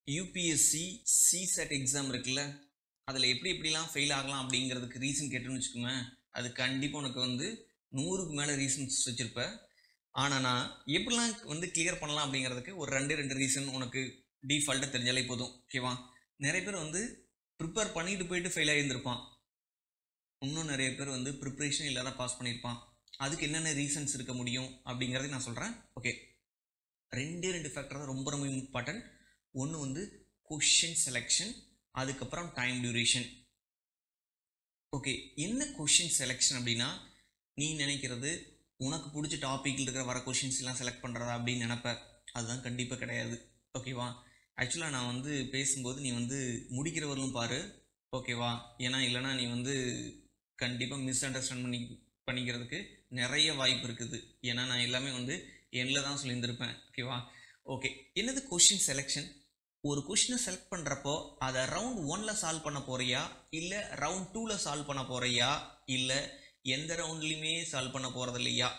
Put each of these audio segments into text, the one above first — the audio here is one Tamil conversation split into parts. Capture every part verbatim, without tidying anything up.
யூபிஎஸ்சி சிசெட் எக்ஸாம் இருக்குல்ல, அதில் எப்படி எப்படிலாம் ஃபெயில் ஆகலாம் அப்படிங்கிறதுக்கு ரீசன் கேட்டோன்னு வச்சுக்கோங்க, அது கண்டிப்பாக உனக்கு வந்து நூறுக்கு மேலே ரீசன்ஸ் வச்சுருப்பேன். ஆனால் நான் எப்படிலாம் வந்து கிளியர் பண்ணலாம் அப்படிங்கிறதுக்கு ஒரு ரெண்டு ரெண்டு ரீசன் உனக்கு டிஃபால்ட்டாக தெரிஞ்சாலே போதும். ஓகேவா? நிறைய பேர் வந்து ப்ரிப்பேர் பண்ணிட்டு போயிட்டு ஃபெயில் ஆகியிருந்திருப்பான். இன்னும் நிறைய பேர் வந்து ப்ரிப்ரேஷன் இல்லாத பாஸ் பண்ணியிருப்பான். அதுக்கு என்னென்ன ரீசன்ஸ் இருக்க முடியும் அப்படிங்கிறத நான் சொல்கிறேன். ஓகே, ரெண்டே ரெண்டு ஃபேக்டர் தான் ரொம்ப ரொம்ப இம்பார்ட்டன்ட். ஒன்று வந்து கொஷின் செலெக்ஷன், அதுக்கப்புறம் டைம் டியூரேஷன். ஓகே, என்ன கொஷின் செலெக்ஷன் அப்படின்னா, நீ நினைக்கிறது உனக்கு பிடிச்ச டாப்பிக்கில் இருக்கிற வர கொஷின்ஸ் எல்லாம் செலக்ட் பண்ணுறதா அப்படின்னு நினப்ப. அதுதான் கண்டிப்பாக கிடையாது. ஓகேவா? ஆக்சுவலாக நான் வந்து பேசும்போது நீ வந்து முடிக்கிறவர்களும் பாரு. ஓகேவா? ஏன்னா இல்லைனா நீ வந்து கண்டிப்பாக மிஸ் அண்டர்ஸ்டாண்ட் பண்ணி பண்ணிக்கிறதுக்கு நிறைய வாய்ப்பு இருக்குது. ஏன்னா நான் எல்லாமே வந்து எண்ணில் தான் சொல்லியிருந்திருப்பேன். ஓகேவா? ஓகே, என்னது கொஷின் செலெக்ஷன்? ஒரு கொஷினை செலக்ட் பண்ணுறப்போ அதை ரவுண்ட் ஒன்னில் சால்வ் பண்ண போகிறியா, இல்லை ரவுண்ட் டூவில் சால்வ் பண்ண போகிறியா, இல்லை எந்த ரவுண்ட்லையுமே சால்வ் பண்ண போகிறது இல்லையா?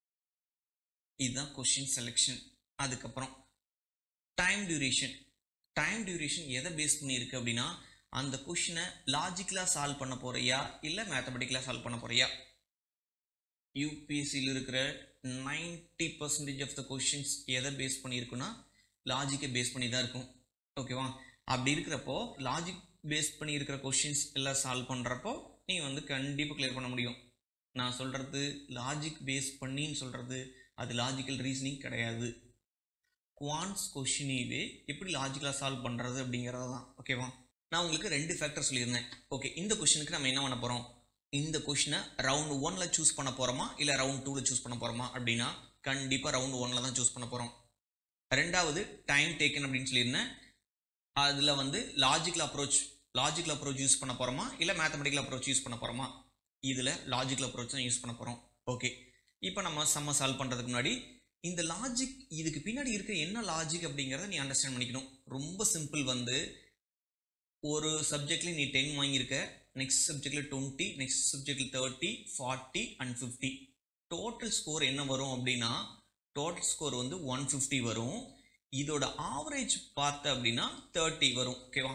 இதுதான் கொஷின் செலெக்ஷன். அதுக்கப்புறம் டைம் டியூரேஷன். டைம் டியூரேஷன் எதை பேஸ் பண்ணியிருக்கு அப்படின்னா, அந்த கொஷினை லாஜிக்கலாக சால்வ் பண்ண போகிறியா, இல்லை மேத்தமெட்டிக்கலாக சால்வ் பண்ண போகிறியா? யூபிஎஸ்சியில் இருக்கிற ninety percentage of the questions எதை பேஸ் பண்ணியிருக்குன்னா லாஜிக்கை பேஸ் பண்ணி தான் இருக்கும். ஓகேவா? அப்படி இருக்கிறப்போ லாஜிக் பேஸ் பண்ணி இருக்கிற கொஷின்ஸ் எல்லாம் சால்வ் பண்ணுறப்போ நீ வந்து கண்டிப்பாக கிளியர் பண்ண முடியும். நான் சொல்கிறது லாஜிக் பேஸ் பண்ணின்னு சொல்கிறது அது லாஜிக்கல் ரீசனிங் கிடையாது. குவான்ஸ் கொஷினேவே எப்படி லாஜிக்கலாக சால்வ் பண்ணுறது அப்படிங்கிறது தான். ஓகேவா? நான் உங்களுக்கு ரெண்டு ஃபேக்டர் சொல்லியிருந்தேன். ஓகே, இந்த கொஷினுக்கு நம்ம என்ன பண்ண போகிறோம், இந்த கொஷினை ரவுண்ட் ஒன்னில் சூஸ் பண்ண போகிறோமா இல்லை ரவுண்ட் டூவில் சூஸ் பண்ண போகிறோமா அப்படின்னா கண்டிப்பாக ரவுண்ட் ஒன்னில் தான் சூஸ் பண்ண போகிறோம். ரெண்டாவது டைம் டேக்கன் அப்படின்னு சொல்லியிருந்தேன். அதில் வந்து logical approach logical approach use பண்ண போகிறோமா இல்லை மேத்தமெட்டிக்கல் அப்ரோச் யூஸ் பண்ண போகிறோமா? இதில் லாஜிக்கல் அப்ரோச் தான் யூஸ் பண்ண போகிறோம். ஓகே, இப்போ நம்ம சம்ம சால்வ் பண்ணுறதுக்கு முன்னாடி இந்த லாஜிக், இதுக்கு பின்னாடி இருக்க என்ன லாஜிக் அப்படிங்கிறத நீ அண்டர்ஸ்டாண்ட் பண்ணிக்கணும். ரொம்ப சிம்பிள். வந்து ஒரு சப்ஜெக்ட்லேயும் நீ டென் வாங்கியிருக்க, நெக்ஸ்ட் சப்ஜெக்டில் டுவெண்ட்டி, நெக்ஸ்ட் சப்ஜெக்டில் thirty, forty and fifty. Total score என்ன வரும் அப்படின்னா, டோட்டல் ஸ்கோர் வந்து ஒன் ஃபிஃப்டி வரும். இதோட ஆவரேஜ் பார்த்த அப்படின்னா தேர்ட்டி வரும். ஓகேவா?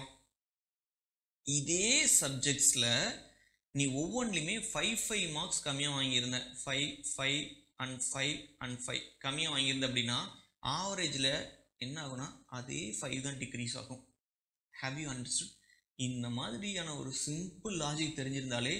இதே சப்ஜெக்ட்ஸில் நீ ஒவ்வொன்றிலையுமே ஃபைவ் ஃபைவ் மார்க்ஸ் கம்மியாக வாங்கியிருந்த, five five and five and five கம்மியாக வாங்கியிருந்த அப்படின்னா ஆவரேஜில் என்ன ஆகுனா அதே ஃபைவ் தான் டிக்ரீஸ் ஆகும். Have you understood? இந்த மாதிரியான ஒரு சிம்பிள் லாஜிக் தெரிஞ்சிருந்தாலே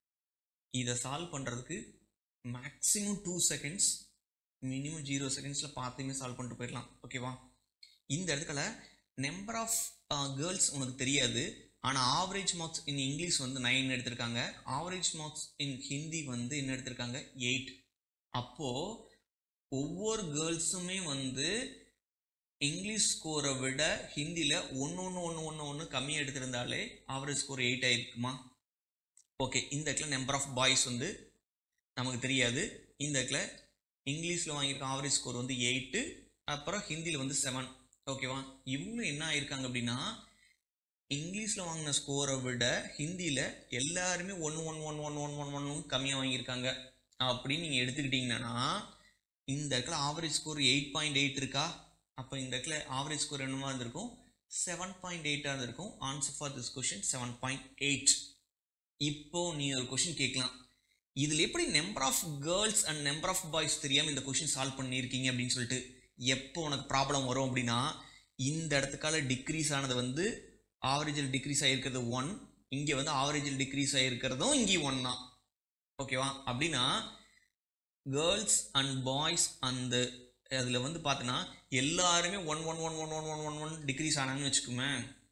இதை சால்வ் பண்ணுறதுக்கு maximum two seconds, minimum zero செகண்ட்ஸில் பார்த்துமே சால்வ் பண்ணிட்டு போயிடலாம். ஓகேவா? இந்த இடத்துல நம்பர் ஆஃப் கேர்ள்ஸ் உனக்கு தெரியாது, ஆனால் ஆவரேஜ் மார்க்ஸ் இன் இங்கிலீஷ் வந்து நைன் எடுத்திருக்காங்க, ஆவரேஜ் மார்க்ஸ் இன் ஹிந்தி வந்து என்ன எடுத்திருக்காங்க, எயிட். அப்போது ஒவ்வொரு கேர்ள்ஸுமே வந்து இங்கிலீஷ் ஸ்கோரை விட ஹிந்தியில் ஒன்று ஒன்று ஒன்று ஒன்று ஒன்று கம்மியாக எடுத்திருந்தாலே ஆவரேஜ் ஸ்கோர் எயிட் ஆகிருக்குமா? ஓகே, இந்த இடத்துல நம்பர் ஆஃப் பாய்ஸ் வந்து நமக்கு தெரியாது. இந்த இடத்துல இங்கிலீஷில் வாங்கியிருக்க ஆவரேஜ் ஸ்கோர் வந்து எயிட்டு, அப்புறம் ஹிந்தியில் வந்து செவன். ஓகேவா? இவங்களும் என்ன ஆயிருக்காங்க அப்படின்னா, இங்கிலீஷில் வாங்கின ஸ்கோரை விட ஹிந்தியில் எல்லாருமே ஒன்று one one one one one one one கம்மியாக வாங்கியிருக்காங்க அப்படின்னு நீங்கள் எடுத்துக்கிட்டிங்கன்னா, இந்த இடத்துல average score eight point eight இருக்கா? அப்போ இந்த இடத்துல ஆவரேஜ் ஸ்கோர் என்னமா இருந்திருக்கும், செவன் பாயிண்ட் எயிட்டாக இருந்திருக்கும். Answer for this question seven point eight. இப்போ நீ ஒரு கொஷின் கேட்கலாம், இதில் எப்படி number of girls and number of boys தெரியாமல் இந்த கொஷின் சால்வ் பண்ணியிருக்கீங்க அப்படின்னு சொல்லிட்டு. எப்போ உனக்கு ப்ராப்ளம் வரும் அப்படின்னா, இந்த இடத்துக்கால டிக்ரீஸ் ஆனது வந்து ஆவரேஜில் டிக்ரீஸ் ஆகிருக்கிறது ஒன், இங்கே வந்து ஆவரேஜில் டிக்ரீஸ் ஆகிருக்கிறதும் இங்கே ஒன் தான். ஓகேவா? அப்படின்னா கேர்ள்ஸ் அண்ட் பாய்ஸ் அந்த அதில் வந்து பார்த்தோன்னா எல்லாருமே one one one one one one one one decrease ஆனாங்கன்னு வச்சுக்கோமே,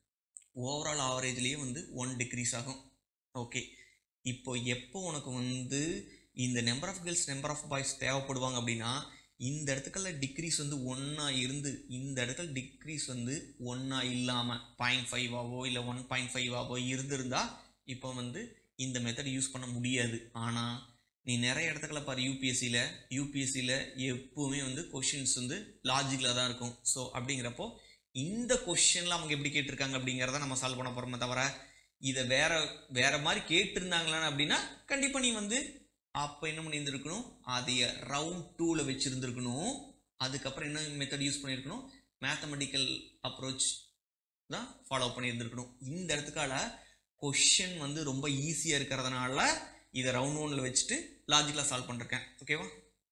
ஓவரால் ஆவரேஜ்லேயே வந்து ஒன் டிக்ரீஸ் ஆகும். ஓகே, இப்போ எப்போ உனக்கு வந்து இந்த number of girls number of boys தேவைப்படுவாங்க அப்படின்னா, இந்த இடத்துக்கெல்லாம் டிக்ரீஸ் வந்து ஒன்றா இருந்து இந்த இடத்துல டிக்ரீஸ் வந்து ஒன்றா இல்லாமல் பாயிண்ட் ஃபைவ் ஆவோ இல்லை ஒன் பாயிண்ட் ஃபைவ் ஆவோ இருந்திருந்தா இப்போ வந்து இந்த மெத்தட் யூஸ் பண்ண முடியாது. ஆனால் நீ நிறைய இடத்துக்களை பாரு, யூபிஎஸ்சியில் யூபிஎஸ்சியில் எப்போவுமே வந்து கொஷின்ஸ் வந்து லாஜிக்கில் தான் இருக்கும். ஸோ அப்படிங்கிறப்போ இந்த கொஷின்லாம் அவங்க எப்படி கேட்டிருக்காங்க அப்படிங்கிறத நம்ம சால்வ் பண்ண போகிறோமே தவிர, இதை வேற வேற மாதிரி கேட்டிருந்தாங்களான்னு அப்படின்னா கண்டிப்பாக நீ வந்து அப்போ என்ன பண்ணியிருந்துருக்கணும், அதைய ரவுண்ட் டூவில் வச்சுருந்துருக்கணும். அதுக்கப்புறம் என்ன மெத்தட் யூஸ் பண்ணியிருக்கணும், மேத்தமெட்டிக்கல் அப்ரோச் தான் ஃபாலோ பண்ணியிருந்துருக்கணும். இந்த இடத்துக்கால கொஷின் வந்து ரொம்ப ஈஸியாக இருக்கிறதுனால இதை ரவுண்ட் ஒன்ல வச்சுட்டு லாஜிக்கலாக சால்வ் பண்ணிருக்கேன். ஓகேவா?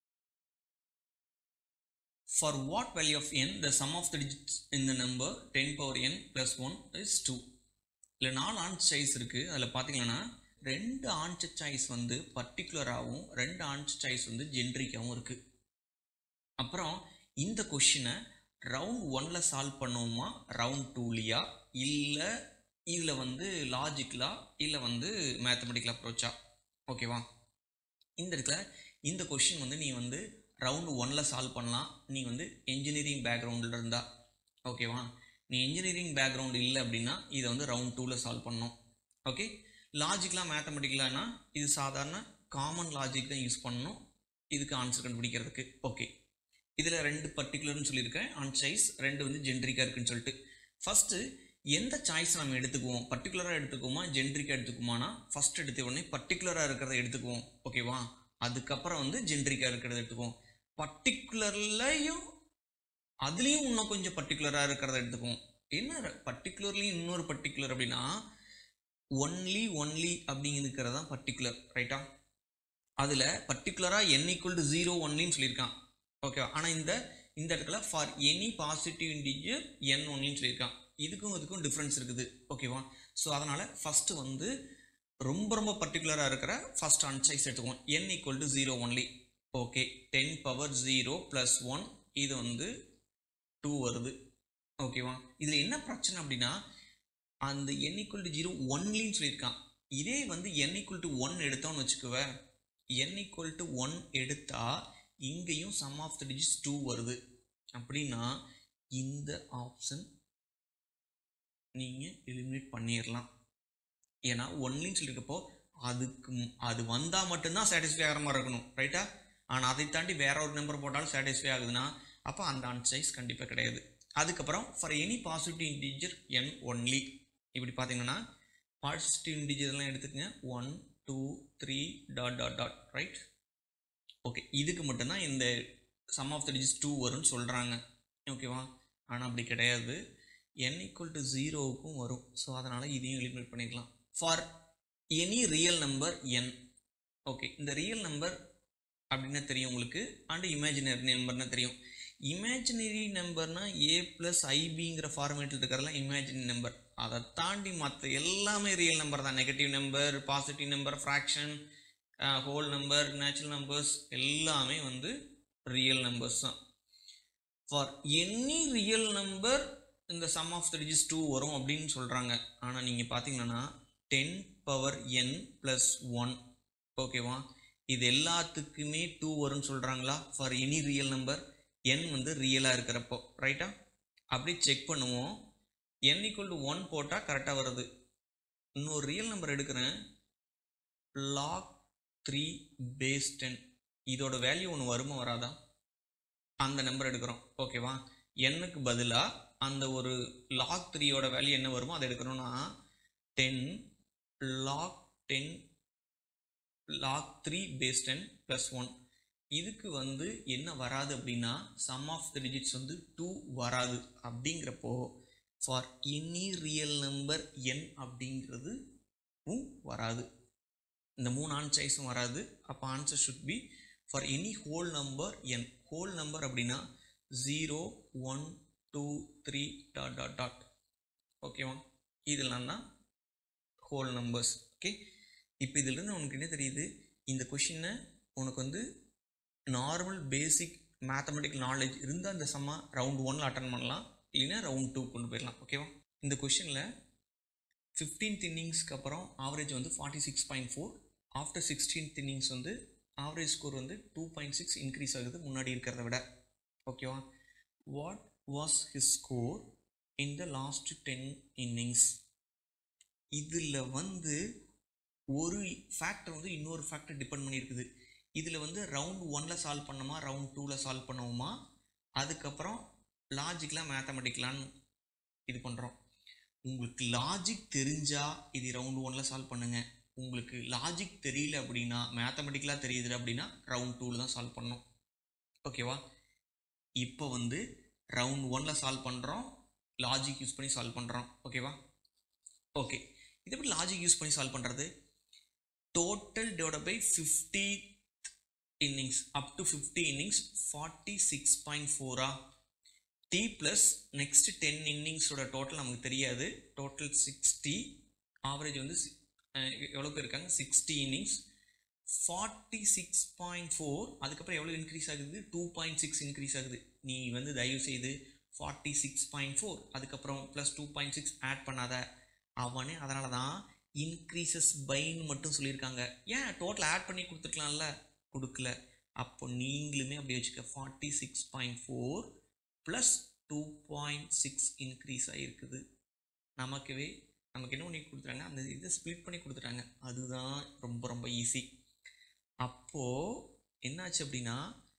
For what value of n the sum of the digits in the number ten power n plus one is two. இல்லை நாலு ஆன்சர் சாய்ஸ் இருக்குது. அதில் பார்த்தீங்கன்னா ரெண்டு ஆன்சர் சாய்ஸ் வந்து பர்டிகுலராகவும் ரெண்டு ஆன்சர் சாய்ஸ் வந்து ஜென்ரிக்காகவும் இருக்குது. அப்புறம் இந்த கொஷினை ரவுண்ட் ஒன்ல சால்வ் பண்ணுவோமா ரவுண்ட் டூலியா இல்லை இதில் வந்து லாஜிக்கலா இல்லை வந்து மேத்தமெட்டிக்கல் அப்ரோச்சா? ஓகேவா? இந்த இடத்துல இந்த கொஷின் வந்து நீ வந்து ரவுண்டு ஒன்ல சால்வ் பண்ணலாம். நீ வந்து என்ஜினியரிங் பேக்ரவுண்டில் இருந்தா. ஓகேவா? நீ என்ஜினியரிங் பேக்ரவுண்ட் இல்லை அப்படின்னா இதை வந்து ரவுண்ட் டூவில் சால்வ் பண்ணணும். ஓகே? லாஜிக்கலாக மேத்தமெட்டிக்கலானா இது சாதாரண காமன் லாஜிக் தான் யூஸ் பண்ணணும் இதுக்கு ஆன்சர் கண்டுபிடிக்கிறதுக்கு. ஓகே, இதில் ரெண்டு பர்டிகுலர்னு சொல்லியிருக்கேன் ஆன்சர் சாய்ஸ், ரெண்டு வந்து ஜென்ரிக்காக இருக்குன்னு சொல்லிட்டு. ஃபஸ்ட்டு எந்த சாய்ஸ் நம்ம எடுத்துக்குவோம்? பர்டிகுலராக எடுத்துக்குவோமா ஜென்ரிக்காக எடுத்துக்குமானா ஃபஸ்ட் எடுத்த உடனே பர்டிகுலராக இருக்கிறத எடுத்துக்குவோம். ஓகேவா? அதுக்கப்புறம் வந்து ஜென்ரிக்காக இருக்கிறத எடுத்துக்குவோம். பர்டிகுலர்லையும் அதுலேயும் இன்னும் கொஞ்சம் பர்டிகுலராக இருக்கிறத எடுத்துக்குவோம். என்ன பர்டிகுலர்லையும் இன்னொரு பர்டிகுலர் அப்படின்னா ஒன்லி ஒன்லி அப்படிங்கிறது தான் பர்டிகுலர். ரைட்டா? அதில் பர்டிகுலராக என் ஈக்குவல் டு ஜீரோ ஒன்லின்னு சொல்லியிருக்கான். ஓகேவா? ஆனால் இந்த இந்த இடத்துல for any positive integer n ஒன்லின்னு சொல்லியிருக்கான். இதுக்கும் இதுக்கும் டிஃப்ரென்ஸ் இருக்குது. ஓகேவா? ஸோ அதனால் ஃபஸ்ட்டு வந்து ரொம்ப ரொம்ப பர்டிகுலராக இருக்கிற ஃபஸ்ட் ஆன்சைஸ் எடுத்துக்குவோம். N equal to zero only. Okay, ten power zero plus one இது வந்து டூ வருது. ஓகேவா? இதில் என்ன பிரச்சனை அப்படின்னா அந்த என் ஈக்குவல் டு ஜீரோ ஒன்லின்னு சொல்லியிருக்கான். இதே வந்து என் ஈக்குவல் டு ஒன் எடுத்தோன்னு வச்சுக்குவேன். என் ஈக்குவல் டு ஒன் எடுத்தா இங்கேயும் sum of the digits two வருது. அப்படின்னா இந்த ஆப்ஷன் நீங்கள் எலிமினேட் பண்ணிடலாம். ஏன்னா ஒன்லின்னு சொல்லியிருக்கப்போ அதுக்கு அது வந்தால் மட்டும்தான் சாட்டிஸ்ஃபை ஆகிற மாதிரி இருக்கணும். ரைட்டா? ஆனால் அதை தாண்டி வேற ஒரு நம்பர் போட்டாலும் சாட்டிஸ்ஃபை ஆகுதுன்னா அப்போ அந்த ஆன்சர் சாய்ஸ் கண்டிப்பாக கிடையாது. அதுக்கப்புறம் for any positive integer n only. இப்படி பார்த்தீங்கன்னா பாசிட்டிவ் இன்டிஜர்லாம் எடுத்துக்கங்க. One two three dot dot dot. Right? Okay, இதுக்கு மட்டும்தான் இந்த sum of the digits two வரும்னு சொல்கிறாங்க. ஓகேவா? ஆனால் அப்படி கிடையாது. என் ஈக்குவல் டு ஜீரோவுக்கும் வரும். ஸோ அதனால் இதையும் எலிமினேட் பண்ணிக்கலாம். For any real number n. Okay, இந்த ரியல் நம்பர் அப்படின்னா தெரியும் உங்களுக்கு, அண்ட் இமேஜினரி நம்பர்னா தெரியும். இமேஜினரி நம்பர்னா ஏ ப்ளஸ் ஐபிங்கிற ஃபார்மேட்டில் இருக்கிறதெல்லாம் இமேஜினரி நம்பர். அதை தாண்டி மற்ற எல்லாமே ரியல் நம்பர் தான். Negative number, positive number, fraction, whole number, natural numbers எல்லாமே வந்து ரியல் நம்பர்ஸ் தான். ஃபார் எனி ரியல் நம்பர் இந்த sum of the digits two வரும் அப்படின்னு சொல்கிறாங்க. ஆனால் நீங்கள் பார்த்தீங்கன்னா ten power n plus one. ஓகேவா? இது எல்லாத்துக்குமே டூ வரும்னு சொல்கிறாங்களா? For any real number n வந்து ரியலாக இருக்கிறப்போ. ரைட்டா? அப்படி செக் பண்ணுவோம். என் ஈக்குவல் டு ஒன் போட்டால் கரெக்டாக வருது. இன்னொரு ரியல் நம்பர் எடுக்கிறேன். Log three base ten. இதோட வேல்யூ ஒன்று வருமா வராதா? அந்த நம்பர் எடுக்கிறோம். ஓகேவா? எண்ணுக்கு பதிலாக அந்த ஒரு லாக் த்ரீயோட வேல்யூ என்ன வருமோ அதை எடுக்கிறோன்னா ten log ten log three base ten plus one. இதுக்கு வந்து என்ன வராது அப்படின்னா சம் ஆஃப் த டிஜிட்ஸ் வந்து டூ வராது. அப்படிங்கிறப்போ for any real number n அப்படிங்கிறது வராது. இந்த மூணு ஆன்சைஸும் வராது. அப்போ answer should be for any whole number n. Whole number அப்படின்னா zero one two three dot dot dot. ஓகேவா? இதெல்லாம் தான் ஹோல் நம்பர்ஸ். ஓகே, இப்போ இதிலிருந்து உனக்கு என்ன தெரியுது? இந்த கொஷினை உனக்கு வந்து நார்மல் பேசிக் மேத்தமெட்டிக்கல் நாலேஜ் இருந்தால் இந்த சம்மா ரவுண்ட் ஒன்ல அட்டன் பண்ணலாம், இல்லைன்னா ரவுண்ட் டூ கொண்டு போயிடலாம். ஓகேவா? இந்த கொஷினில் ஃபிஃப்டீன்த் இன்னிங்ஸ்க்கு அப்புறம் ஆவரேஜ் வந்து forty six point four. After sixteenth innings வந்து ஆவரேஜ் ஸ்கோர் வந்து டூ பாயிண்ட் சிக்ஸ் இன்க்ரீஸ் ஆகுது முன்னாடி இருக்கிறத விட. ஓகேவா? What was his score in the last ten innings? இதில் வந்து ஒரு ஃபேக்டர் வந்து இன்னொரு ஃபேக்டர் டிபெண்ட் பண்ணியிருக்குது. இதில் வந்து ரவுண்ட் ஒன்னில் சால்வ் பண்ணோமா ரவுண்ட் டூவில் சால்வ் பண்ணுவோமா, அதுக்கப்புறம் லாஜிக்கலாக மேத்தமெட்டிக்கலான்னு இது பண்ணுறோம். உங்களுக்கு லாஜிக் தெரிஞ்சால் இது ரவுண்ட் ஒன்னில் சால்வ் பண்ணுங்கள். உங்களுக்கு லாஜிக் தெரியல அப்படின்னா மேத்தமெட்டிக்கலாக தெரியுது அப்படின்னா ரவுண்ட் டூவில் தான் சால்வ் பண்ணணும். ஓகேவா? இப்போ வந்து ரவுண்ட் ஒன்னில் சால்வ் பண்ணுறோம், லாஜிக் யூஸ் பண்ணி சால்வ் பண்ணுறோம். ஓகேவா? ஓகே, இதை எப்படி லாஜிக் யூஸ் பண்ணி சால்வ் பண்ணுறது? Total divide by fifty innings up to fifty innings forty six point ஃபோரா டி ப்ளஸ் நெக்ஸ்ட் டென் இன்னிங்ஸோட டோட்டல் நமக்கு தெரியாது. டோட்டல் சிக்ஸ்டி, ஆவரேஜ் வந்து எவ்வளோ பேர் இருக்காங்க, sixty innings, forty six point four, அதுக்கப்புறம் எவ்வளோ இன்க்ரீஸ் ஆகுது, டூ பாயிண்ட் சிக்ஸ் இன்க்ரீஸ் ஆகுது. நீ வந்து தயவு செய்து ஃபார்ட்டி சிக்ஸ் பாயிண்ட் ஃபோர் அதுக்கப்புறம் plus two point six add பண்ணாத. அவனே அதனால தான் இன்க்ரீசஸ் பைன்னு மட்டும் சொல்லியிருக்காங்க. ஏன் டோட்டல் ஆட் பண்ணி கொடுத்துருக்கலாம்ல, கொடுக்கல. அப்போ நீங்களுமே அப்படி வச்சுக்க, forty six point four plus two point six increase ஆகிருக்குது. நமக்குவே நமக்கு என்ன பண்ணி கொடுத்துட்டாங்க, அந்த இதை ஸ்ப்ளிட் பண்ணி கொடுத்துட்டாங்க. அதுதான் ரொம்ப ரொம்ப ஈஸி. அப்போது என்னாச்சு அப்படின்னா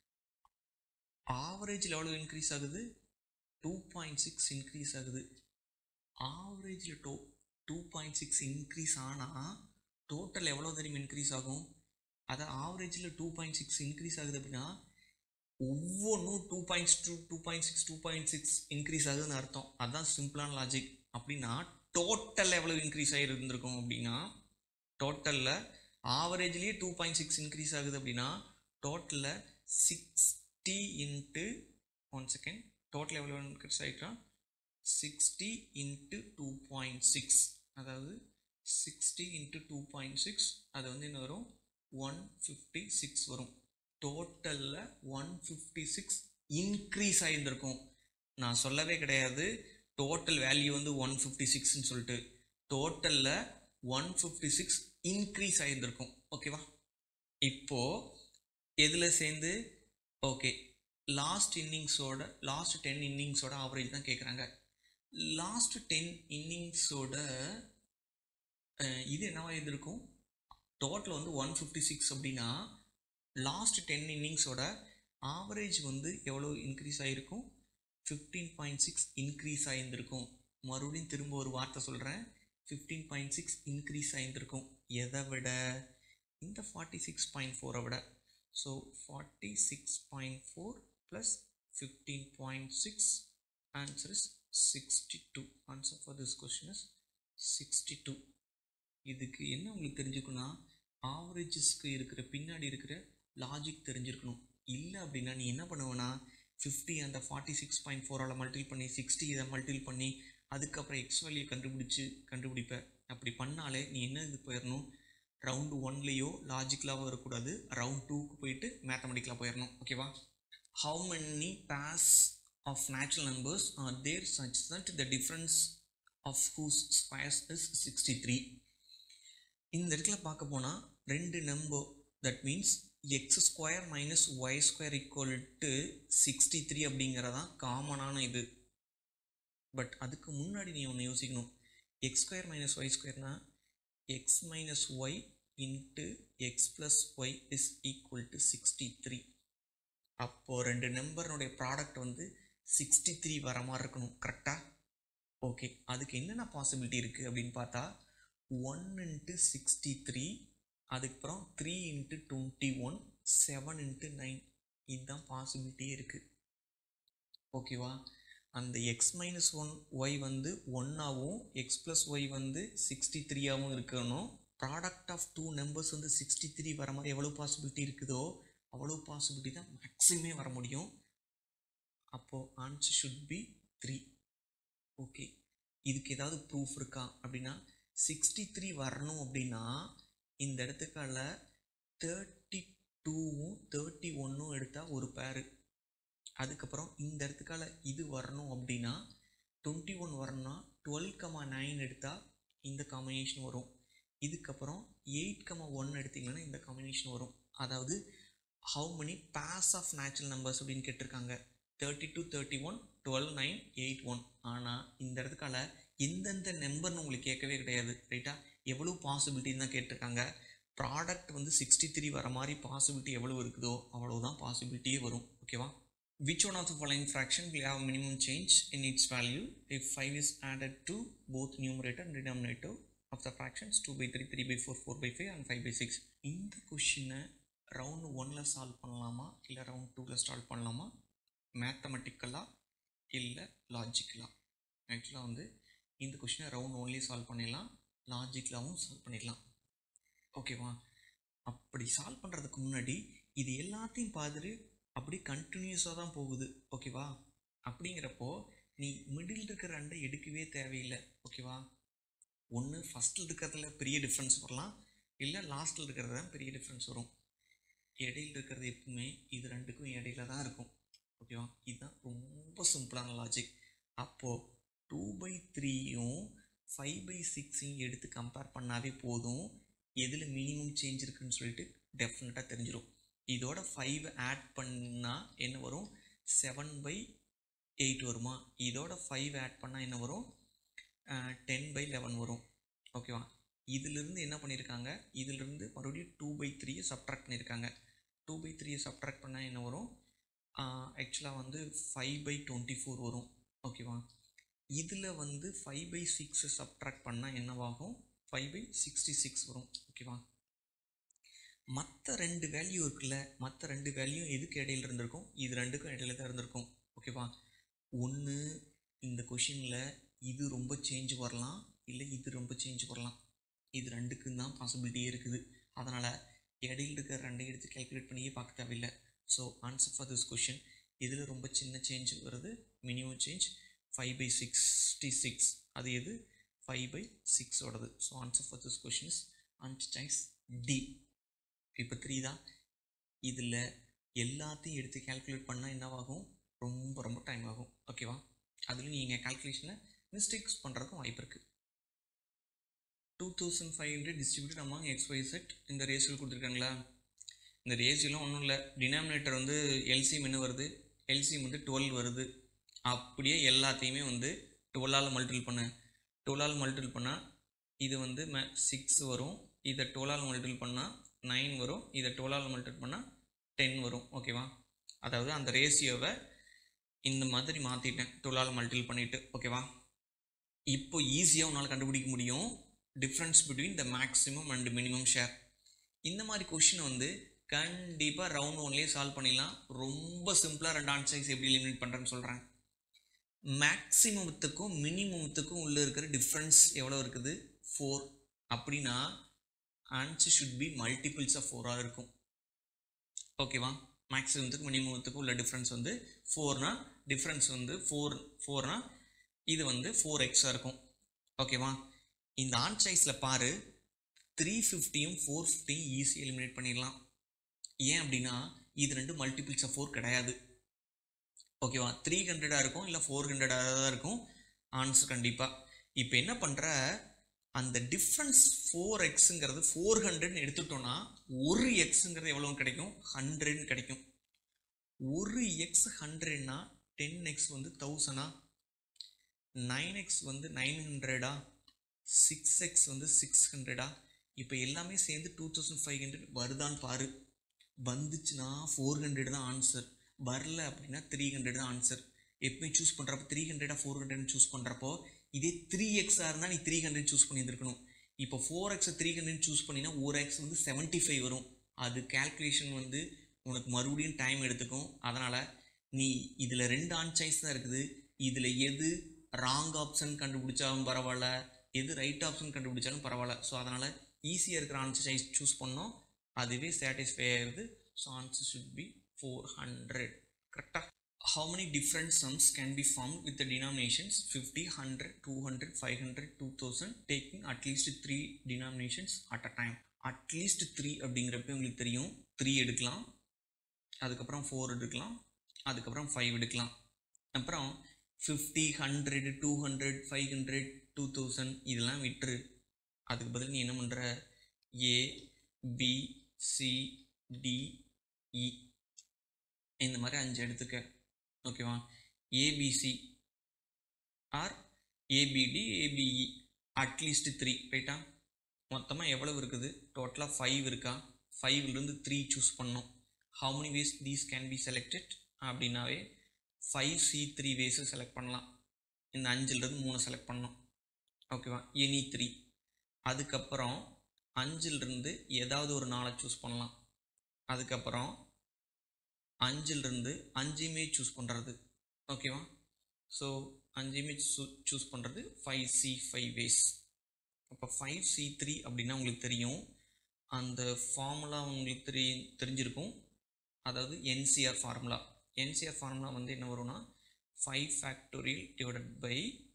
ஆவரேஜில் எவ்வளோ இன்க்ரீஸ் ஆகுது, டூ பாயிண்ட் சிக்ஸ் இன்க்ரீஸ் ஆகுது. ஆவரேஜில் டோ டூ பாயிண்ட் சிக்ஸ் இன்க்ரீஸ் ஆனால் டோட்டல் எவ்வளோ தெரியும் இன்க்ரீஸ் ஆகும். அதான் ஆவரேஜில் டூ பாயிண்ட் சிக்ஸ் இன்க்ரீஸ் ஆகுது அப்படின்னா ஒவ்வொன்றும் two point two two point six two point six increase ஆகுதுன்னு அர்த்தம். அதுதான் சிம்பிளான லாஜிக். அப்படின்னா டோட்டல் எவ்வளோ இன்க்ரீஸ் ஆகி இருந்திருக்கும் அப்படின்னா, டோட்டலில் ஆவரேஜ்லேயே டூ பாயிண்ட் சிக்ஸ் இன்க்ரீஸ் ஆகுது அப்படின்னா டோட்டலில் sixty into one second total எவ்வளோ இன்க்ரீஸ் ஆகிட்டா sixty into two point six, அதாவது sixty into two point six, அது வந்து என்ன வரும், ஒன் ஃபிஃப்டி சிக்ஸ் வரும். டோட்டலில் ஒன் ஃபிஃப்டி சிக்ஸ் இன்க்ரீஸ் ஆகியிருந்திருக்கும். நான் சொல்லவே கிடையாது டோட்டல் வேல்யூ வந்து ஒன் ஃபிஃப்டி சிக்ஸ்ன்னு சொல்லிட்டு. டோட்டலில் ஒன் ஃபிஃப்டி சிக்ஸ் இன்க்ரீஸ் ஆகியிருந்திருக்கும். ஓகேவா? இப்போது எதில் சேர்ந்து, ஓகே, லாஸ்ட் இன்னிங்ஸோட லாஸ்ட் டென் இன்னிங்ஸோட ஆவரேஜ் தான் கேட்குறாங்க. லாஸ்ட் டென் இன்னிங்ஸோட இது என்னவா இருந்திருக்கும், டோட்டல் வந்து ஒன் ஃபிஃப்டி சிக்ஸ் அப்படின்னா லாஸ்ட் டென் இன்னிங்ஸோட ஆவரேஜ் வந்து எவ்வளோ இன்க்ரீஸ் ஆகிருக்கும், ஃபிஃப்டீன் பாயிண்ட் சிக்ஸ் இன்க்ரீஸ் ஆகியிருந்திருக்கும். மறுபடியும் திரும்ப ஒரு வார்த்தை சொல்கிறேன், ஃபிஃப்டீன் பாயிண்ட் சிக்ஸ் இன்க்ரீஸ் ஆகியிருந்திருக்கும். எதை விட, இந்த ஃபார்ட்டி சிக்ஸ் பாயிண்ட் ஃபோரை விட. So forty six point four plus fifteen point six, answer is sixty two. Answer for this question is sixty two. இதுக்கு என்ன உங்களுக்கு தெரிஞ்சுக்கணும்னா, ஆவரேஜஸ்க்கு இருக்கிற பின்னாடி இருக்கிற லாஜிக் தெரிஞ்சிருக்கணும். இல்லை அப்படின்னா நீ என்ன பண்ணுவேன்னா, ஃபிஃப்டி அந்த ஃபார்ட்டி சிக்ஸ் பாயிண்ட் ஃபோரால் மல்டிபிள் பண்ணி சிக்ஸ்டி இதை மல்டிபிள் பண்ணி அதுக்கப்புறம் எக்ஸ் வேல்யூ கண்டுபிடிச்சி கண்டுபிடிப்பேன். அப்படி பண்ணாலே நீ என்ன இது போயிடணும், ரவுண்டு ஒன்லேயோ லாஜிக்கலாகவும் இருக்கக்கூடாது, ரவுண்ட் டூக்கு போயிட்டு மேத்தமெட்டிக்கலாக போயிடணும். ஓகேவா? How many pairs of natural numbers are there such that the difference of whose squares is sixty three. இந்த இடத்துல பார்க்க போனால் ரெண்டு number, that means x square minus y square equal to sixty three அப்படிங்கிறதான் காமனான இது. பட் அதுக்கு முன்னாடி நீ ஒன்று யோசிக்கணும், எக்ஸ் ஸ்கொயர் மைனஸ் ஒய் ஸ்கொயர்னா x minus y into x plus y is equal to sixty three. அப்போது ரெண்டு நம்பர்னுடைய ப்ராடக்ட் வந்து சிக்ஸ்டி த்ரீ வர மாதிரி இருக்கணும். கரெக்டாக? ஓகே, அதுக்கு என்னென்ன பாசிபிலிட்டி இருக்குது அப்படின்னு பார்த்தா, ஒன் இன்ட்டு சிக்ஸ்டி த்ரீ, அதுக்கப்புறம் three into twenty one, seven into nine, இதுதான் பாசிபிலிட்டியே இருக்குது. ஓகேவா? அந்த எக்ஸ் மைனஸ் ஒன் ஒய் வந்து ஒன்னாகவும் எக்ஸ் ப்ளஸ் ஒய் வந்து சிக்ஸ்டி த்ரீயாகவும் இருக்கணும். ப்ராடக்ட் ஆஃப் டூ நம்பர்ஸ் வந்து சிக்ஸ்டி த்ரீ வர மாதிரி எவ்வளோ பாசிபிலிட்டி இருக்குதோ அவ்வளோ பாசிபிலிட்டி தான் மேக்ஸிமே வர முடியும். அப்போது answer should be three. Okay, இதுக்கு ஏதாவது ப்ரூஃப் இருக்கா அப்படின்னா, சிக்ஸ்டி த்ரீ வரணும் அப்படின்னா இந்த இடத்துக்கால தேர்ட்டி டூவும் தேர்ட்டி ஒன்னும் எடுத்தால் ஒரு பேரு. அதுக்கப்புறம் இந்த இடத்துக்கால இது வரணும் அப்படின்னா டுவெண்ட்டி ஒன் வரணும்னா டுவெல் கமா நைன் எடுத்தால் இந்த காம்பினேஷன் வரும். இதுக்கப்புறம் எயிட் கமா ஒன் எடுத்திங்கன்னா இந்த காம்பினேஷன் வரும். அதாவது how many pairs of natural numbers அப்படின்னு கேட்டிருக்காங்க. Thirty two thirty one twelve nine eight one. ஆனால் இந்த இடத்துக்கால எந்தெந்த நம்பர்னு உங்களுக்கு கேட்கவே கிடையாது. ரைட்டா? எவ்வளோ பாசிபிலிட்டின்னு தான் கேட்டிருக்காங்க. ப்ராடக்ட் வந்து சிக்ஸ்டி த்ரீ வர மாதிரி பாசிபிலிட்டி எவ்வளோ இருக்குதோ அவ்வளோதான் பாசிபிலிட்டியே வரும். ஓகேவா? Which one of the following fraction will have minimum change in its value if five is added to both numerator and denominator of the fractions two by three, three by four, four by five and five by six? இந்த கொஷினை ரவுண்ட் ஒன்னில் சால்வ் பண்ணலாமா இல்லை ரவுண்ட் டூவில் சால்வ் பண்ணலாமா, மேத்தமெட்டிக்கலாக இல்லை லாஜிக்கலாக? ஆக்சுவலாக வந்து இந்த கொஷினை ரவுண்ட் ஒன்லி சால்வ் பண்ணிடலாம், லாஜிக்கலாகவும் சால்வ் பண்ணிடலாம். ஓகேவா? அப்படி சால்வ் பண்ணுறதுக்கு முன்னாடி இது எல்லாத்தையும் பார்த்துட்டு அப்படி கண்டினியூஸாக தான் போகுது. ஓகேவா? அப்படிங்கிறப்போ நீ மிடில் இருக்கிற ரெண்டை எடுக்கவே தேவையில்லை. ஓகேவா? ஒன்று ஃபஸ்ட்டில் இருக்கிறதுல பெரிய டிஃப்ரென்ஸ் வரலாம், இல்லை லாஸ்ட்டில் இருக்கிறது தான் பெரிய டிஃப்ரென்ஸ் வரும். இடையில் இருக்கிறது எப்பவுமே இது ரெண்டுக்கும் இடையில தான் இருக்கும். ஓகேவா? இதுதான் ரொம்ப சிம்பிளான லாஜிக். அப்போது டூ பை த்ரீயும் ஃபைவ் பை சிக்ஸையும் எடுத்து கம்பேர் பண்ணாவே போதும், எதில் மினிமம் சேஞ்ச் இருக்குதுன்னு சொல்லிட்டு டெஃபினட்டாக தெரிஞ்சிடும். இதோட ஃபைவ் ஆட் பண்ணால் என்ன வரும்? செவன் பை எயிட் வருமா? இதோட ஃபைவ் ஆட் பண்ணால் என்ன வரும்? டென் பை லெவன் வரும். ஓகேவா? இதிலிருந்து என்ன பண்ணியிருக்காங்க, இதிலிருந்து மறுபடியும் டூ பை த்ரீயை சப்ட்ராக்ட் பண்ணியிருக்காங்க. டூ பை த்ரீயை சப்ட்ராக்ட் பண்ணால் என்ன வரும்? ஆக்சுவலாக வந்து ஃபைவ் பை டுவெண்ட்டி ஃபோர் வரும். ஓகேவா? இதில் வந்து ஃபைவ் பை சிக்ஸை சப்ட்ராக்ட் பண்ணால் என்னவாகும்? ஃபைவ் பை சிக்ஸ்டி சிக்ஸ் வரும். ஓகேவா? மற்ற ரெண்டு வேல்யூ இருக்குல்ல, மற்ற ரெண்டு வேல்யூ எதுக்கு இடையில இருந்திருக்கும்? இது ரெண்டுக்கும் இடையில தான் இருந்திருக்கும். ஓகேவா? ஒன்று இந்த கொஷினில் இது ரொம்ப சேஞ்ச் வரலாம், இல்லை இது ரொம்ப சேஞ்ச் வரலாம். இது ரெண்டுக்கும் தான் பாசிபிலிட்டியே இருக்குது. அதனால் இடையில் இருக்கிற ரெண்டையும் எடுத்து கேல்குலேட் பண்ணியே பார்க்க தேவையில்லை. So answer for this question, இதில் ரொம்ப சின்ன சேஞ்ச் வருது, minimum change five by sixty six. அது எது? ஃபைவ் பை சிக்ஸோடது. So answer for this question is answer choice D. இப்போ த்ரீ தான். இதில் எல்லாத்தையும் எடுத்து கேல்குலேட் பண்ணால் என்னவாகும்? ரொம்ப ரொம்ப டைம் ஆகும். ஓகேவா? அதில் நீங்கள் கால்குலேஷனில் மிஸ்டேக்ஸ் பண்ணுறதுக்கும் வாய்ப்பு இருக்குது. Two thousand five hundred distributed among x y set. இந்த ரேஷியோ கொடுத்துருக்காங்களா? இந்த ரேஷியோலாம் ஒன்றும் இல்லை, டினாமினேட்டர் வந்து எல்சிஎம் என்ன வருது? எல்சிஎம் வந்து டுவெல் வருது. அப்படியே எல்லாத்தையுமே வந்து டுவெல்லால் மல்டிபிள் பண்ணு. டுவெல்லால் மல்டிபிள் பண்ணால் இது வந்து மே சிக்ஸ் வரும், இதை டுவெல்லால் மல்டிபிள் பண்ணால் நைன் வரும், இதை டுவெல்லால் மல்டிபிள் பண்ணால் டென் வரும். ஓகேவா? அதாவது அந்த ரேஷியோவை இந்த மாதிரி மாற்றிட்டேன் டுவெல்லால் மல்டிபிள் பண்ணிவிட்டு. ஓகேவா? இப்போ ஈஸியாக உன்னால் கண்டுபிடிக்க முடியும் difference between the maximum and minimum share. இந்த மாதிரி கொஷின் வந்து கண்டிப்பாக ரவுண்ட் ஒன்லேயே சால்வ் பண்ணிடலாம். ரொம்ப சிம்பிளாக ரெண்டு ஆன்சர்ஸ் எப்படி எலிமினேட் பண்ணுறேன்னு சொல்கிறேன். மேக்ஸிமத்துக்கும் மினிமத்துக்கும் உள்ளே இருக்கிற டிஃப்ரென்ஸ் எவ்வளோ இருக்குது? ஃபோர். அப்படின்னா answer should be multiples of ஃபோராக இருக்கும். ஓகேவா? மேக்ஸிமத்துக்கு மினிமத்துக்கும் உள்ள டிஃப்ரென்ஸ் வந்து ஃபோர்னா டிஃப்ரென்ஸ் வந்து ஃபோர் ஃபோர்னா இது வந்து ஃபோர் எக்ஸாக இருக்கும். ஓகேவா? இந்த ஆன்சைஸில் பாரு, த்ரீ ஃபிஃப்டியும் ஃபோர் ஃபிஃப்டியும் ஈஸியாக எலிமினேட் பண்ணிடலாம். ஏன் அப்படின்னா இது ரெண்டு மல்டிபிள்ஸ் ஆஃப் ஃபோர் கிடையாது. ஓகேவா? த்ரீ ஹண்ட்ரடாக இருக்கும், இல்லை ஃபோர் ஹண்ட்ரடாக தான் இருக்கும் ஆன்சர் கண்டிப்பாக. இப்போ என்ன பண்ணுற, அந்த டிஃப்ரென்ஸ் ஃபோர் எக்ஸுங்கிறது ஃபோர் ஹண்ட்ரட்னு எடுத்துட்டோன்னா ஒரு எக்ஸுங்கிறது எவ்வளோ கிடைக்கும்? ஹண்ட்ரட்னு கிடைக்கும். ஒரு எக்ஸ் ஹண்ட்ரட்னா டென் எக்ஸ் வந்து தௌசண்டா, நைன் எக்ஸ் வந்து நைன் ஹண்ட்ரடா, சிக்ஸ் எக்ஸ் வந்து சிக்ஸ் ஹண்ட்ரடா. இப்போ எல்லாமே சேர்ந்து டூ தௌசண்ட் ஃபைவ் ஹண்ட்ரட் வருதான்னு பாரு. வந்துச்சுன்னா ஃபோர் ஹண்ட்ரட் தான் ஆன்சர், வரல அப்படின்னா த்ரீ ஹண்ட்ரட் தான் ஆன்சர். எப்பவுமே சூஸ் பண்ணுறப்போ த்ரீ ஹண்ட்ரடா ஃபோர் ஹண்ட்ரட்னு சூஸ் பண்ணுறப்போ, இதே த்ரீ எக்ஸாக இருந்தால் நீ த்ரீ ஹண்ட்ரட் சூஸ் பண்ணியிருந்துருக்கணும். இப்போ ஃபோர் எக்ஸை த்ரீ ஹண்ட்ரட் சூஸ் பண்ணினா ஒரு எக்ஸ் வந்து செவன்ட்டி ஃபைவ் வரும். அது கேல்குலேஷன் வந்து உனக்கு மறுபடியும் டைம் எடுத்துக்கும். அதனால் நீ இதில் ரெண்டு ஆன்சைஸ் தான் இருக்குது. இதில் எது ராங் ஆப்ஷன் கண்டுபிடிச்சாலும் பரவாயில்ல, எது ரைட் ஆப்ஷன் கண்டுபிடிச்சாலும் பரவாயில்ல. ஸோ அதனால் ஈஸியாக இருக்கிற ஆன்சர் சைஸ் சூஸ் பண்ணோம், அதுவே சாட்டிஸ்ஃபை ஆகிடுது. So answer should be four hundred. கரெக்டாக? How many different sums can be formed with the denominations fifty, one hundred, two hundred, five hundred, two thousand, taking at least three denominations at a time? At least three அப்படிங்கிறப்ப உங்களுக்கு தெரியும், த்ரீ எடுக்கலாம், அதுக்கப்புறம் ஃபோர் எடுக்கலாம், அதுக்கப்புறம் ஃபைவ் எடுக்கலாம். அப்புறம் fifty, hundred, two hundred, five hundred, two thousand இதெல்லாம் விட்டுரு. அதுக்கு பதில் நீ என்ன பண்ணுற, A, B, C, D, E இந்த மாதிரி அஞ்சு எடுத்துக்க. ஓகேவா? ABC or ABD, ABE, at least three. ரைட்டா? மொத்தமாக எவ்வளவு இருக்குது? டோட்டலாக ஃபைவ் இருக்கா? ஃபைவ்லேருந்து த்ரீ சூஸ் பண்ணோம். How many ways these can be selected அப்படின்னாவே five C three ways select பண்ணலாம். இந்த அஞ்சுலேருந்து மூணு செலக்ட் பண்ணோம். ஓகேவா? Any three. அதுக்கப்புறம் அஞ்சிலிருந்து ஏதாவது ஒரு நாளை சூஸ் பண்ணலாம். அதுக்கப்புறம் அஞ்சிலிருந்து அஞ்சுமே சூஸ் பண்ணுறது. ஓகேவா? ஸோ அஞ்சுமே சூஸ் பண்ணுறது ஃபைவ் சி ஃபைவ் வேஸ். அப்போ ஃபைவ் சி த்ரீ அப்படின்னா உங்களுக்கு தெரியும், அந்த ஃபார்முலா உங்களுக்கு தெரி தெரிஞ்சிருக்கும் அதாவது என்சிஆர் ஃபார்முலா. என்சிஆர் ஃபார்முலா வந்து என்ன வரும்னா five factorial divided by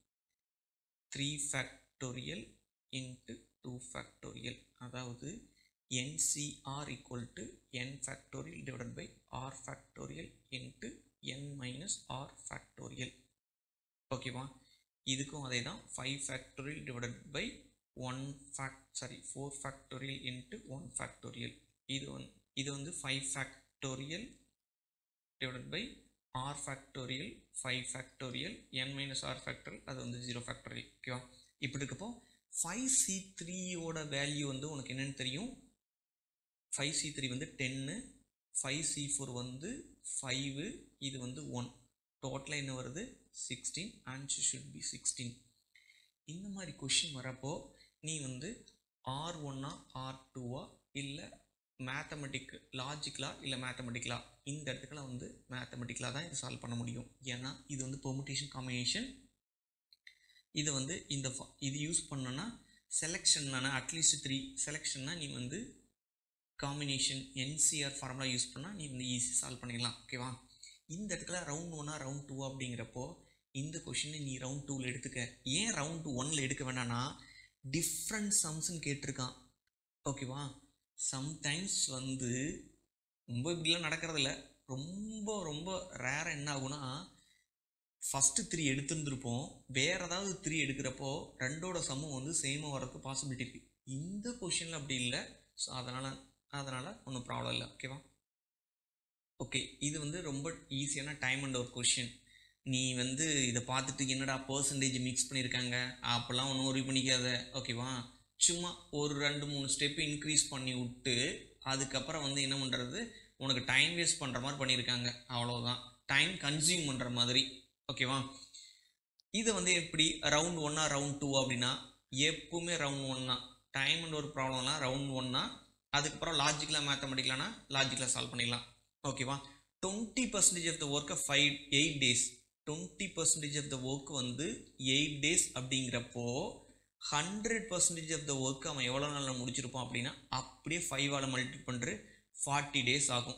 three factorial into two factorial. அதாவது nCr equal to n factorial divided by r factorial into n minus r factorial. ஓகேவா? இதுக்கும் அதே தான், five factorial divided by one fact sorry four factorial into one factorial. இது வந்து இது வந்து five factorial divided by r factorial five factorial n minus r factorial, அது வந்து ஜீரோ ஃபேக்டோரியல். ஓகேவா? இப்படி இருக்கப்போ ஃபைவ் சி த்ரீயோட வேல்யூ வந்து உனக்கு என்னென்னு தெரியும், ஃபைவ் சி த்ரீ வந்து டென்னு, ஃபைவ் சி ஃபோர் வந்து ஃபைவு, இது வந்து ஒன், டோட்டலாக என்ன வருது sixteen. Answer should be sixteen. இந்த மாதிரி கொஷின் வரப்போ நீ வந்து ஆர் ஒன்னா ஆர் டூவா இல்லை மேத்தமெட்டிக் லாஜிக்கலா இல்லை மேத்தமெட்டிக்கலா, இந்த இடத்துக்குலாம் வந்து மேத்தமெட்டிக்கலாக தான் இது சால்வ் பண்ண முடியும். ஏன்னா இது வந்து பெர்முடேஷன் காம்பினேஷன். இது வந்து இந்த இது யூஸ் பண்ணோன்னா செலெக்ஷன் தானே, அட்லீஸ்ட் த்ரீ செலெக்ஷன்னா நீ வந்து காம்பினேஷன் என்சிஆர் ஃபார்முலா யூஸ் பண்ணால் நீ வந்து ஈஸி சால்வ் பண்ணிடலாம். ஓகேவா? இந்த இடத்துல ரவுண்ட் ஒன்னா ரவுண்ட் டூவா அப்படிங்கிறப்போ இந்த கொஷினை நீ ரவுண்ட் டூவில் எடுத்துக்க. ஏன் ரவுண்ட் டூ ஒன்னில் எடுக்க வேணான்னா டிஃப்ரெண்ட் சம்ஸ்ன்னு கேட்டிருக்கான். ஓகேவா? சம்டைம்ஸ் வந்து ரொம்ப இப்படிலாம் நடக்கிறதில்ல, ரொம்ப ரொம்ப ரேராக என்ன ஆகுனா ஃபஸ்ட்டு த்ரீ எடுத்துருந்துருப்போம், வேறு ஏதாவது த்ரீ எடுக்கிறப்போ ரெண்டோட சம்மும் வந்து சேமாக வரதுக்கு பாசிபிலிட்டி இருக்குது. இந்த கொஷினில் அப்படி இல்லை. ஸோ அதனால் அதனால் ஒன்றும் ப்ராப்ளம் இல்லை. ஓகேவா? ஓகே, இது வந்து ரொம்ப ஈஸியான டைம் அண்ட் ஒரு கொஷின். நீ வந்து இதை பார்த்துட்டு என்னடா பர்சன்டேஜ் மிக்ஸ் பண்ணியிருக்காங்க அப்போல்லாம் ஒன்றும் ஒரி பண்ணிக்காத. ஓகேவா? சும்மா ஒரு ரெண்டு மூணு ஸ்டெப்பு இன்க்ரீஸ் பண்ணி விட்டு அதுக்கப்புறம் வந்து என்ன பண்ணுறது, உனக்கு டைம் வேஸ்ட் பண்ணுற மாதிரி பண்ணியிருக்காங்க, அவ்வளோதான். டைம் கன்சியூம் பண்ணுற மாதிரி. ஓகேவா? இதை வந்து எப்படி ரவுண்ட் ஒன்னா ரவுண்ட் டூ அப்படின்னா எப்பவுமே ரவுண்ட் ஒன்னா. டைம் அண்ட் ஒரு ப்ராப்ளம்லாம் ரவுண்ட் ஒன்னா, அதுக்கப்புறம் லாஜிக்கலாக மேத்தமெட்டிக்கலானா லாஜிக்கலாக சால்வ் பண்ணிடலாம். ஓகேவா? டுவெண்ட்டி பர்சன்டேஜ் ஆஃப் த ஒர்க்கை five eight days twenty percentage of the work வந்து எயிட் டேஸ் அப்படிங்கிறப்போ hundred percentage of the work அவன் எவ்வளோ நாளில் முடிச்சிருப்பான் அப்படின்னா அப்படியே ஃபைவால் மல்டிப்ளை பண்ணுற ஃபார்ட்டி டேஸ் ஆகும்.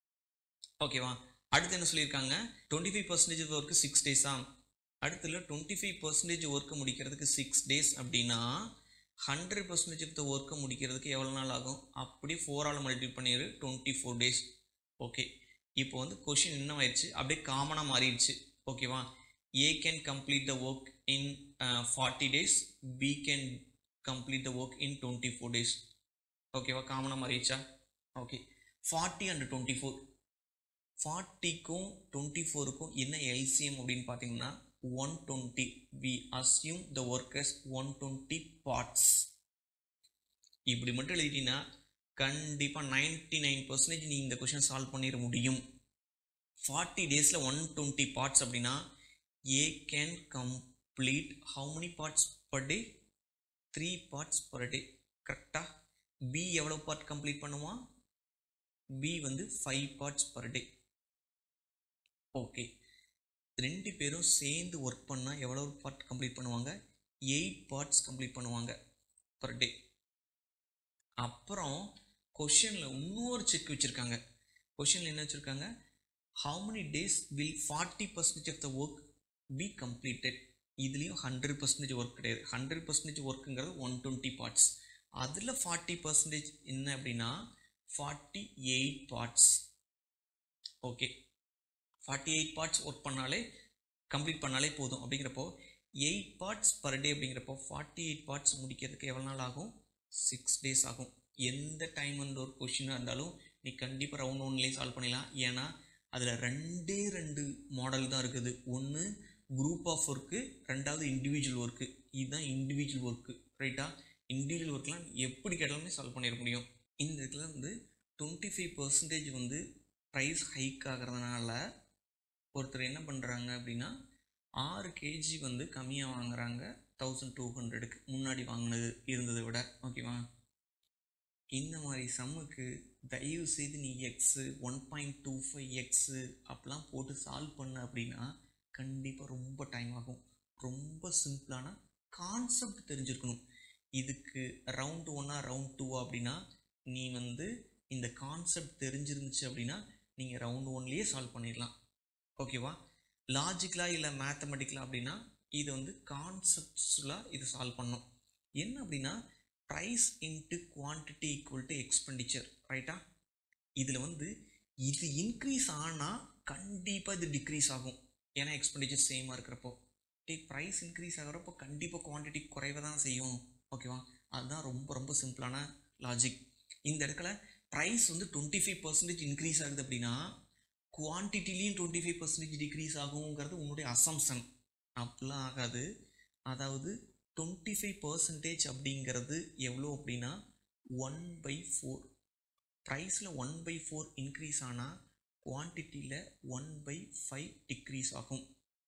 ஓகேவா? அடுத்து என்ன சொல்லியிருக்காங்க, twenty five percentage of work six டேஸா. அடுத்துல டுவெண்ட்டி ஃபைவ் பர்சன்டேஜ் ஒர்க்கை முடிக்கிறதுக்கு சிக்ஸ் டேஸ் அப்படின்னா ஹண்ட்ரட் பர்சன்டேஜ் ஆஃப் த ஒர்க்கை முடிக்கிறதுக்கு எவ்வளோ நாள் ஆகும், அப்படியே ஃபோரால் மல்டிப்ளை பண்ணிடு டுவெண்ட்டி ஃபோர் டேஸ். ஓகே, இப்போ வந்து கொஷின் என்ன ஆயிடுச்சு, அப்படியே காமனாக மாறிடுச்சு. ஓகேவா? A can complete the work in uh, forty days, B can complete the work in twenty-four days. ஓகேவா? காமனாக மாறிடுச்சா? Okay, forty and twenty four ஃபார்ட்டிக்கும் டுவெண்ட்டி ஃபோருக்கும் என்ன எல்சிஎம் அப்படின்னு பார்த்தீங்கன்னா one twenty. We assume the workers one twenty parts. இப்படி மட்டும் எழுதிட்டீங்கன்னா கண்டிப்பாக நைன்டி நைன் பர்சன்டேஜ் நீ இந்த கொஷின் சால்வ் பண்ணிட முடியும். ஃபார்ட்டி டேஸில் ஒன் டுவெண்ட்டி பார்ட்ஸ் அப்படின்னா A can complete how many parts per day? Three parts per day. கரெக்டாக? B எவ்வளோ பார்ட் கம்ப்ளீட் பண்ணுவான்? B வந்து ஃபைவ் parts per day. ஓகே, ரெண்டு பேரும் சேர்ந்து ஒர்க் பண்ணால் எவ்வளோ பார்ட் கம்ப்ளீட் பண்ணுவாங்க? எயிட் பார்ட்ஸ் கம்ப்ளீட் பண்ணுவாங்க பர் டே. அப்புறம் கொஷனில் இன்னொரு செக் வச்சுருக்காங்க. கொஷனில் என்ன வச்சுருக்காங்க, how many days will forty percent of the work be completed? இதுலேயும் ஹண்ட்ரட் பர்சன்டேஜ் ஒர்க் கிடையாது. ஹண்ட்ரட் பர்சன்டேஜ் ஒர்க்குங்கிறது ஒன் டுவெண்ட்டி பார்ட்ஸ். அதில் ஃபார்ட்டி பர்சன்டேஜ் என்ன அப்படின்னா forty eight parts. Okay, forty eight parts work பண்ணாலே கம்ப்ளீட் பண்ணாலே போதும். அப்படிங்கிறப்போ எயிட் பார்ட்ஸ் பர் டே அப்படிங்கிறப்போ ஃபார்ட்டி எயிட் பார்ட்ஸ் முடிக்கிறதுக்கு எவ்வளோ நாள் ஆகும்? சிக்ஸ் டேஸ் ஆகும். எந்த டைம் வந்து ஒரு கொஷினாக இருந்தாலும் நீ கண்டிப்பாக ரவுண்ட் ஒன்லேயே சால்வ் பண்ணிடலாம். ஏன்னா அதில் ரெண்டே ரெண்டு மாடல் தான் இருக்குது. ஒன்று குரூப் ஆஃப் ஒர்க்கு, ரெண்டாவது இண்டிவிஜுவல் ஒர்க்கு. இதுதான் இண்டிவிஜுவல் ஒர்க்கு. ரைட்டா? இண்டிவிஜுவல் ஒர்க்லாம் எப்படி கேட்டாலுமே சால்வ் பண்ணிட முடியும். இந்த இடத்துல வந்து டுவெண்ட்டி ஃபைவ் பர்சன்டேஜ் வந்து ப்ரைஸ் ஹைக் ஆகிறதுனால ஒருத்தர் என்ன பண்ணுறாங்க அப்படின்னா ஆறு கேஜி வந்து கம்மியாக வாங்குறாங்க தௌசண்ட் டூ ஹண்ட்ரடுக்கு முன்னாடி வாங்கினது இருந்ததை விட. ஓகேவா? இந்த மாதிரி சம்முக்கு தயவு செய்து நீ x one point two five x அப்படிலாம் போட்டு சால்வ் பண்ண அப்படின்னா கண்டிப்பாக ரொம்ப டைம் ஆகும். ரொம்ப சிம்பிளான கான்செப்ட் தெரிஞ்சிருக்கணும். இதுக்கு ரவுண்ட் ஒன்னா ரவுண்ட் டூவா அப்படின்னா நீ வந்து இந்த கான்செப்ட் தெரிஞ்சிருந்துச்சு அப்படின்னா நீங்கள் ரவுண்ட் ஒன்லேயே சால்வ் பண்ணிடலாம். ஓகேவா? லாஜிக்கலாக இல்லை மேத்தமெட்டிக்கலாக அப்படின்னா இது வந்து கான்செப்ட்ஸ்லாம் இது சால்வ் பண்ணணும். என்ன அப்படின்னா price into quantity equal to expenditure, ரைட்டா? இதில் வந்து இது இன்க்ரீஸ் ஆனால் கண்டிப்பாக இது டிக்ரீஸ் ஆகும். ஏன்னா எக்ஸ்பெண்டிச்சர் சேமாக இருக்கிறப்போ ப்ரைஸ் இன்க்ரீஸ் ஆகிறப்போ கண்டிப்பாக குவான்டிட்டி குறைவை தான் செய்யும். ஓகேவா? அதுதான் ரொம்ப ரொம்ப சிம்பிளான லாஜிக். இந்த இடத்துல ப்ரைஸ் வந்து டுவெண்ட்டி ஃபைவ் பர்சன்டேஜ் இன்க்ரீஸ் ஆகுது அப்படின்னா குவான்டிட்டிலையும் டுவெண்ட்டி ஃபைவ் பர்சன்டேஜ் டிக்ரீஸ் ஆகுங்கிறது உன்னுடைய அசம்ஷன். அப்படிலாம் ஆகாது. அதாவது டுவெண்ட்டி ஃபைவ் பர்சன்டேஜ் அப்படிங்கிறது எவ்வளோ அப்படின்னா ஒன் பை ஃபோர். ப்ரைஸில் ஒன் பை ஃபோர் இன்க்ரீஸ் ஆனால் குவான்டிட்டியில் ஒன் பை ஃபைவ் டிக்ரீஸ் ஆகும்.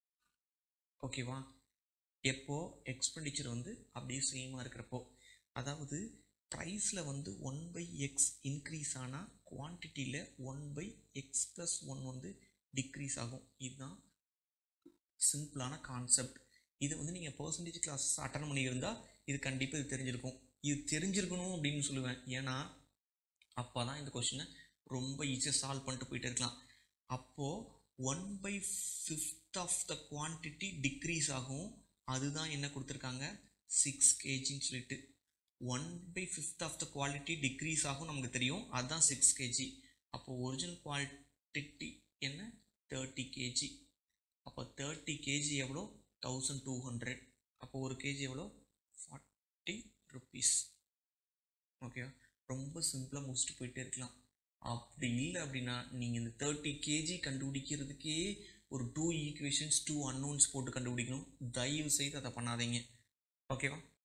ஓகேவா? எப்போ எக்ஸ்பெண்டிச்சர் வந்து அப்படியே சேமாக இருக்கிறப்போ, அதாவது ப்ரைஸில் வந்து ஒன் பை எக்ஸ் இன்க்ரீஸ் ஆனால் குவான்டிட்டியில் one by x plus one வந்து டிக்ரீஸ் ஆகும். இதுதான் சிம்பிளான கான்செப்ட். இது வந்து நீங்கள் பர்சன்டேஜ் கிளாஸ் அட்டன் பண்ணியிருந்தால் இது கண்டிப்பாக இது தெரிஞ்சிருக்கும். இது தெரிஞ்சிருக்கணும் அப்படின்னு சொல்லுவேன். ஏன்னா அப்போ தான் இந்த கொஷினை ரொம்ப ஈஸியாக சால்வ் பண்ணிட்டு போயிட்டு இருக்கலாம். அப்போது one by fifth of the quantity decrease ஆகும். அதுதான் என்ன கொடுத்துருக்காங்க, சிக்ஸ் கேஜின்னு சொல்லிட்டு. One by fifth of the quality decrease ஆகும் நமக்கு தெரியும், அதுதான் சிக்ஸ் கேஜி. அப்போது ஒரிஜினல் குவாலிட்டி என்ன, தேர்ட்டி கேஜி. அப்போ தேர்ட்டி கேஜி எவ்வளோ, தௌசண்ட் டூ ஹண்ட்ரட். அப்போ ஒரு கேஜி எவ்வளோ, ஃபார்ட்டி ருபீஸ். ஓகேவா? ரொம்ப சிம்பிளாக முடிச்சுட்டு போயிட்டே இருக்கலாம். அப்படி இல்லை அப்படின்னா நீங்கள் இந்த தேர்ட்டி கேஜி கண்டுபிடிக்கிறதுக்கே ஒரு டூ ஈக்குவேஷன்ஸ் டூ அன்னோன்ஸ் போட்டு கண்டுபிடிக்கணும். தயவு செய்து அதை பண்ணாதீங்க. ஓகேவா?